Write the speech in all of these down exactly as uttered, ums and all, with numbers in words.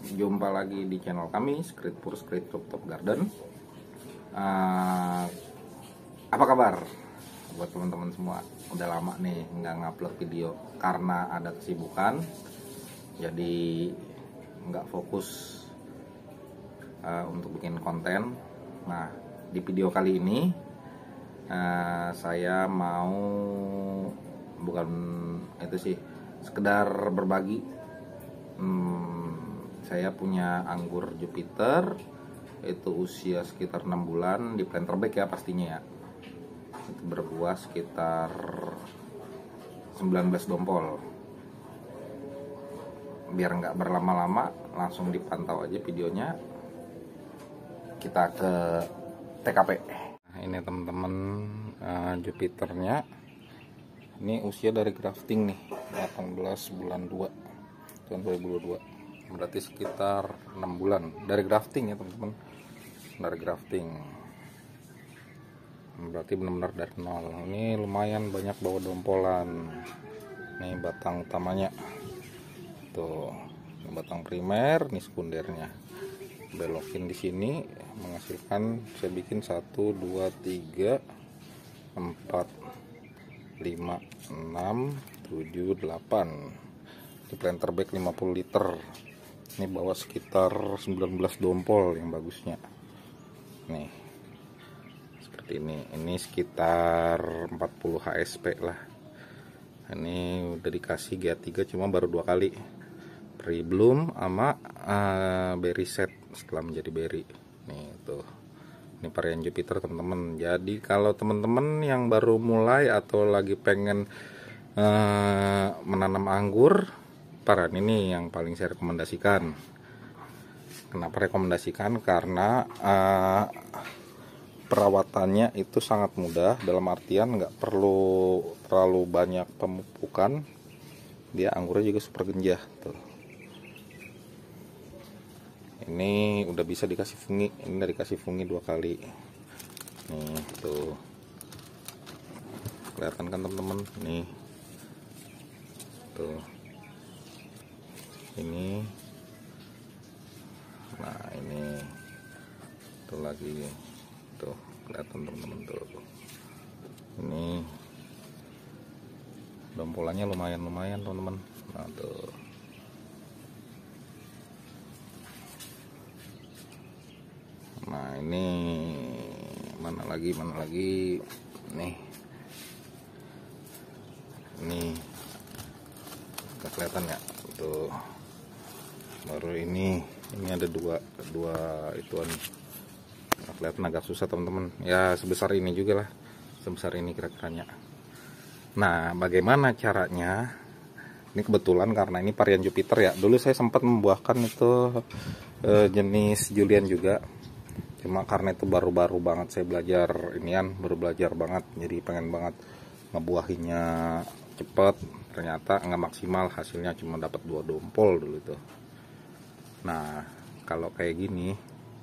jumpa lagi di channel kami Skritpur Skrit Rooftop Garden. uh, Apa kabar buat teman-teman semua? Udah lama nih nggak ngupload video karena ada kesibukan, jadi nggak fokus uh, untuk bikin konten. Nah, di video kali ini uh, saya mau bukan itu sih, sekedar berbagi. hmm, Saya punya anggur Jupiter, itu usia sekitar enam bulan di planter bag ya pastinya ya. Itu berbuah sekitar sembilan belas dompol. Biar nggak berlama-lama, langsung dipantau aja videonya. Kita ke T K P. Nah, ini teman-teman, uh, Jupiternya ini usia dari grafting nih, delapan belas bulan dua tahun dua ribu dua puluh dua, berarti sekitar enam bulan dari grafting ya teman-teman. Dari grafting berarti benar-benar dari nol. Ini lumayan banyak bawa dompolan. Nih batang utamanya tuh, ini batang primer, nih sekundernya. Belokin di sini menghasilkan, saya bikin satu dua tiga empat lima enam tujuh delapan di planter bag lima puluh liter. Ini bawa sekitar sembilan belas dompol yang bagusnya nih, seperti ini. Ini sekitar empat puluh H S P lah. Ini udah dikasih G A tiga cuma baru dua kali, pre bloom sama uh, berry set setelah menjadi berry. Nih tuh, ini varian Jupiter teman-teman. Jadi kalau teman-teman yang baru mulai atau lagi pengen uh, menanam anggur, varian ini yang paling saya rekomendasikan. Kenapa rekomendasikan? Karena uh, perawatannya itu sangat mudah, dalam artian nggak perlu terlalu banyak pemupukan. Dia anggurnya juga super genjah tuh. Ini udah bisa dikasih fungi, ini udah dikasih fungi dua kali. Nih tuh, kelihatan kan teman-teman? Nih tuh, ini, nah ini tuh lagi tuh, kelihatan teman-teman tuh. Ini dompolannya lumayan-lumayan teman-teman. Nah tuh, nah ini mana lagi mana lagi nih, ini nggak kelihatan ya tuh, baru ini ini ada dua dua ituan, nggak kelihatan, agak susah teman-teman ya. Sebesar ini juga lah, sebesar ini kira-kiranya. Nah, bagaimana caranya? Ini kebetulan karena ini varian Jupiter ya. Dulu saya sempat membuahkan itu eh, jenis Julian juga. Cuma karena itu baru-baru banget saya belajar inian, baru belajar banget, jadi pengen banget ngebuahinya cepet. Ternyata nggak maksimal, hasilnya cuma dapat dua dompol dulu itu. Nah, kalau kayak gini,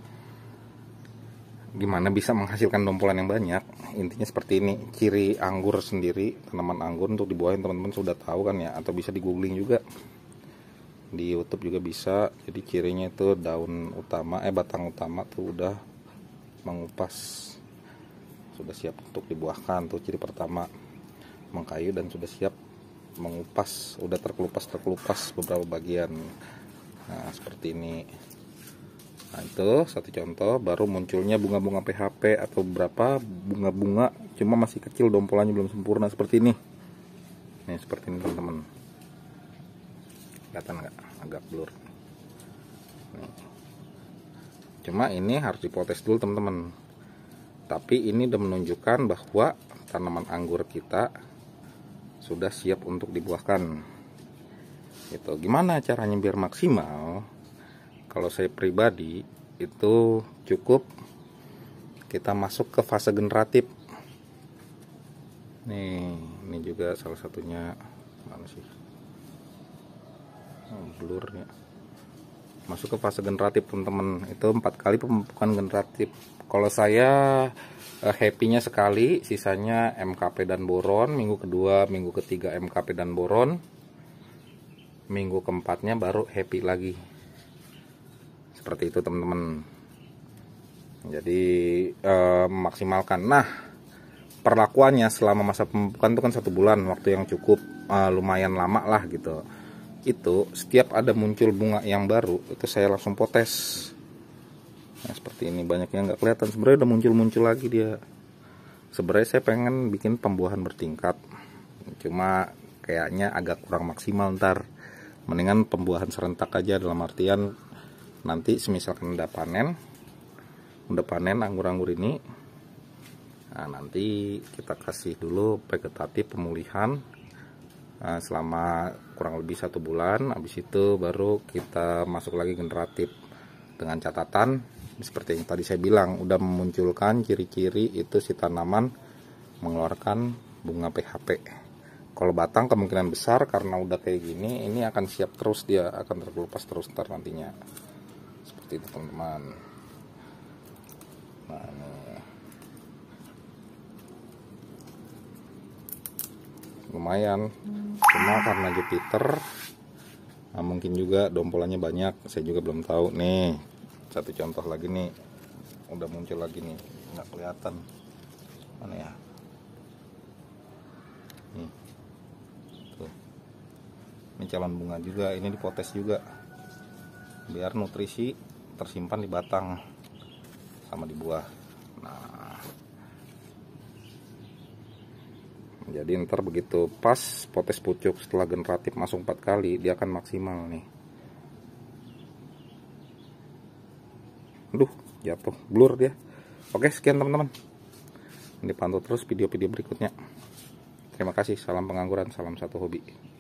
gimana bisa menghasilkan dompolan yang banyak? Intinya seperti ini. Ciri anggur sendiri, tanaman anggur untuk dibuahin teman-teman sudah tahu kan ya, atau bisa di googling juga, di YouTube juga bisa. Jadi cirinya itu daun utama, eh batang utama tuh udah mengupas, sudah siap untuk dibuahkan. Tuh ciri pertama, mengkayu dan sudah siap mengupas, udah terkelupas terkelupas beberapa bagian. Nah seperti ini. Nah itu satu contoh. Baru munculnya bunga-bunga P H P atau beberapa bunga-bunga cuma masih kecil, dompolannya belum sempurna seperti ini. Nih seperti ini teman-teman, kelihatan nggak? Agak blur. Nih. Cuma ini harus dipotes dulu teman-teman. Tapi ini udah menunjukkan bahwa tanaman anggur kita sudah siap untuk dibuahkan. Gitu. Gimana caranya biar maksimal? Kalau saya pribadi itu cukup kita masuk ke fase generatif. Nih, ini juga salah satunya. Mana sih? Oh, blur ya. Masuk ke fase generatif teman-teman, itu empat kali pemupukan generatif. Kalau saya eh, happy-nya sekali, sisanya M K P dan boron. Minggu kedua, minggu ketiga M K P dan boron. Minggu keempatnya baru happy lagi. seperti itu teman-teman. Jadi eh, memaksimalkan. Nah, perlakuannya selama masa pemupukan itu kan satu bulan, waktu yang cukup eh, lumayan lama lah gitu. Itu setiap ada muncul bunga yang baru itu saya langsung potes. Nah, seperti ini, banyak yang nggak kelihatan, sebenarnya udah muncul-muncul lagi dia. Sebenarnya saya pengen bikin pembuahan bertingkat, cuma kayaknya agak kurang maksimal. Ntar mendingan pembuahan serentak aja, dalam artian nanti semisalkan udah panen udah panen anggur-anggur ini, nah nanti kita kasih dulu vegetatif pemulihan nah, selama kurang lebih satu bulan. Habis itu baru kita masuk lagi generatif, dengan catatan seperti yang tadi saya bilang, udah memunculkan ciri-ciri itu si tanaman mengeluarkan bunga P H P. Kalau batang kemungkinan besar karena udah kayak gini, ini akan siap terus, dia akan terkelupas terus ntar nantinya. Seperti itu teman-teman. Nah ini lumayan, cuma karena Jupiter, nah mungkin juga dompolannya banyak, saya juga belum tahu. Nih satu contoh lagi nih, udah muncul lagi nih, nggak kelihatan mana ya, nih tuh, ini calon bunga juga, ini dipotes juga biar nutrisi tersimpan di batang sama di buah. Nah jadi ntar begitu pas potes pucuk setelah generatif masuk empat kali, dia akan maksimal nih. Aduh, jatuh, blur dia. Oke, sekian teman-teman. Dipantau terus video-video berikutnya. Terima kasih, salam pengangguran, salam satu hobi.